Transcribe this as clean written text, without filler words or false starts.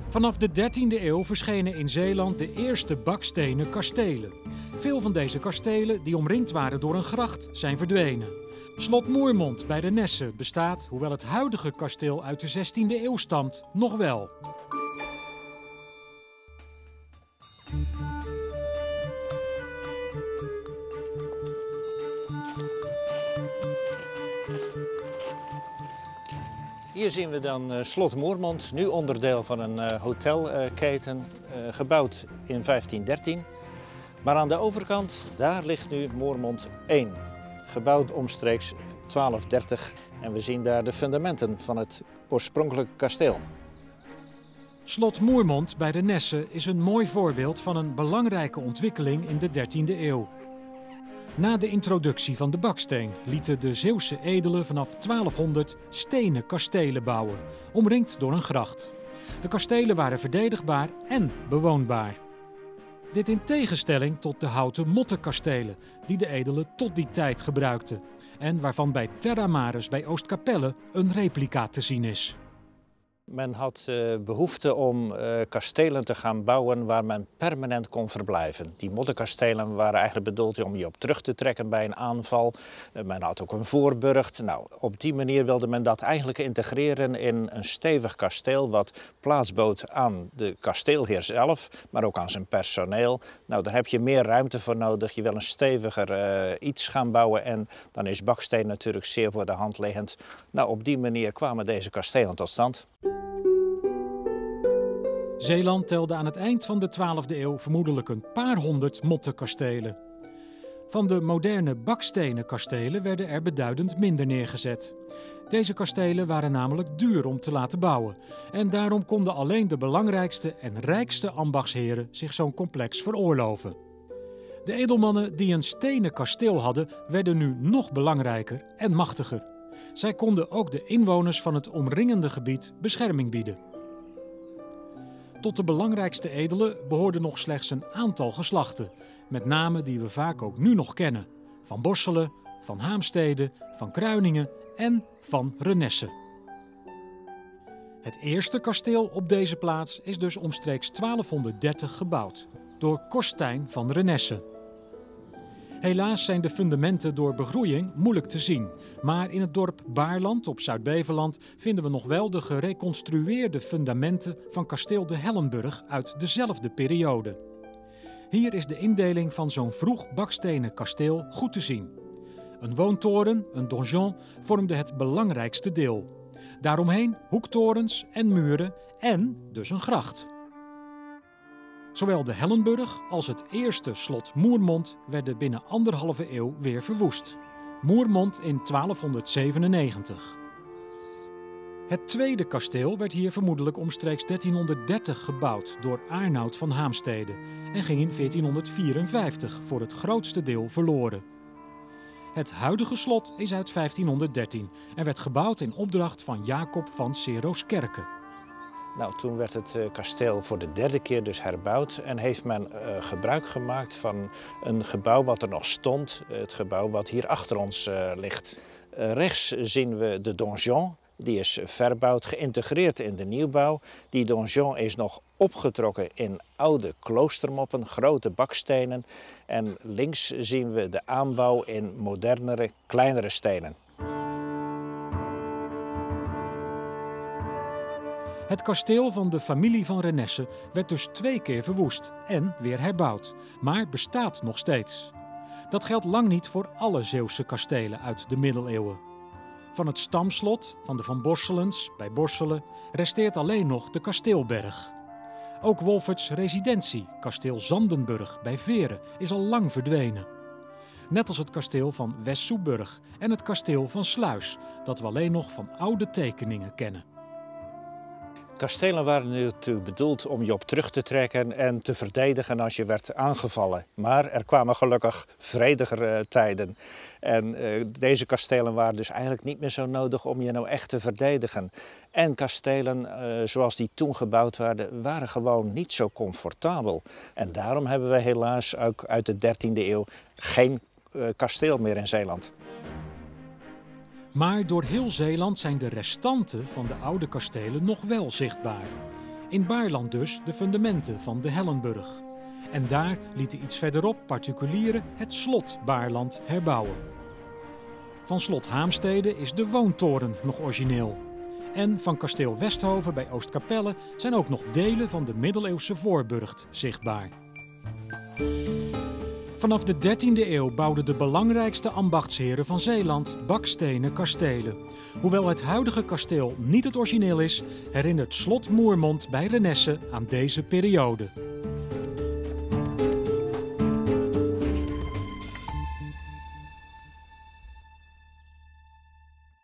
Vanaf de 13e eeuw verschenen in Zeeland de eerste bakstenen kastelen. Veel van deze kastelen, die omringd waren door een gracht, zijn verdwenen. Slot Moermond bij Renesse bestaat, hoewel het huidige kasteel uit de 16e eeuw stamt, nog wel. Hier zien we dan Slot Moermond, nu onderdeel van een hotelketen, gebouwd in 1513. Maar aan de overkant, daar ligt nu Moermond 1, gebouwd omstreeks 1230. En we zien daar de fundamenten van het oorspronkelijke kasteel. Slot Moermond bij Renesse is een mooi voorbeeld van een belangrijke ontwikkeling in de 13e eeuw. Na de introductie van de baksteen lieten de Zeeuwse edelen vanaf 1200 stenen kastelen bouwen, omringd door een gracht. De kastelen waren verdedigbaar en bewoonbaar. Dit in tegenstelling tot de houten mottenkastelen die de edelen tot die tijd gebruikten en waarvan bij Terra Maris bij Oostkapelle een replica te zien is. Men had behoefte om kastelen te gaan bouwen waar men permanent kon verblijven. Die modderkastelen waren eigenlijk bedoeld om je op terug te trekken bij een aanval. Men had ook een voorburcht. Nou, op die manier wilde men dat eigenlijk integreren in een stevig kasteel wat plaats bood aan de kasteelheer zelf, maar ook aan zijn personeel. Nou, daar heb je meer ruimte voor nodig. Je wil een steviger iets gaan bouwen en dan is baksteen natuurlijk zeer voor de hand liggend. Nou, op die manier kwamen deze kastelen tot stand. Zeeland telde aan het eind van de 12e eeuw vermoedelijk een paar honderd mottenkastelen. Van de moderne bakstenen kastelen werden er beduidend minder neergezet. Deze kastelen waren namelijk duur om te laten bouwen en daarom konden alleen de belangrijkste en rijkste ambachtsheren zich zo'n complex veroorloven. De edelmannen die een stenen kasteel hadden, werden nu nog belangrijker en machtiger. Zij konden ook de inwoners van het omringende gebied bescherming bieden. Tot de belangrijkste edelen behoorden nog slechts een aantal geslachten, met namen die we vaak ook nu nog kennen: van Borselen, van Haamstede, van Kruiningen en van Renesse. Het eerste kasteel op deze plaats is dus omstreeks 1230 gebouwd, door Corstijn van Renesse. Helaas zijn de fundamenten door begroeiing moeilijk te zien, maar in het dorp Baarland op Zuid-Beveland vinden we nog wel de gereconstrueerde fundamenten van kasteel de Hellenburg uit dezelfde periode. Hier is de indeling van zo'n vroeg bakstenen kasteel goed te zien. Een woontoren, een donjon, vormde het belangrijkste deel. Daaromheen hoektorens en muren en dus een gracht. Zowel de Hellenburg als het eerste slot Moermond werden binnen 1,5 eeuw weer verwoest. Moermond in 1297. Het tweede kasteel werd hier vermoedelijk omstreeks 1330 gebouwd door Arnoud van Haamstede en ging in 1454 voor het grootste deel verloren. Het huidige slot is uit 1513 en werd gebouwd in opdracht van Jacob van Seroskerke. Nou, toen werd het kasteel voor de derde keer dus herbouwd en heeft men gebruik gemaakt van een gebouw wat er nog stond, het gebouw wat hier achter ons ligt. Rechts zien we de donjon, die is verbouwd, geïntegreerd in de nieuwbouw. Die donjon is nog opgetrokken in oude kloostermoppen, grote bakstenen. En links zien we de aanbouw in modernere, kleinere stenen. Het kasteel van de familie van Renesse werd dus 2 keer verwoest en weer herbouwd, maar bestaat nog steeds. Dat geldt lang niet voor alle Zeeuwse kastelen uit de middeleeuwen. Van het stamslot van de Van Borselens bij Borselen resteert alleen nog de kasteelberg. Ook Wolferts residentie, kasteel Zandenburg bij Veren, is al lang verdwenen. Net als het kasteel van Westsoeburg en het kasteel van Sluis, dat we alleen nog van oude tekeningen kennen. Kastelen waren natuurlijk bedoeld om je op terug te trekken en te verdedigen als je werd aangevallen. Maar er kwamen gelukkig vredigere tijden. En deze kastelen waren dus eigenlijk niet meer zo nodig om je nou echt te verdedigen. En kastelen zoals die toen gebouwd werden, waren gewoon niet zo comfortabel. En daarom hebben we helaas ook uit de 13e eeuw geen kasteel meer in Zeeland. Maar door heel Zeeland zijn de restanten van de oude kastelen nog wel zichtbaar. In Baarland dus de fundamenten van de Hellenburg. En daar lieten iets verderop particulieren het slot Baarland herbouwen. Van slot Haamstede is de woontoren nog origineel. En van kasteel Westhoven bij Oostkapelle zijn ook nog delen van de middeleeuwse voorburcht zichtbaar. Vanaf de 13e eeuw bouwden de belangrijkste ambachtsheren van Zeeland bakstenen kastelen. Hoewel het huidige kasteel niet het origineel is, herinnert slot Moermond bij Renesse aan deze periode.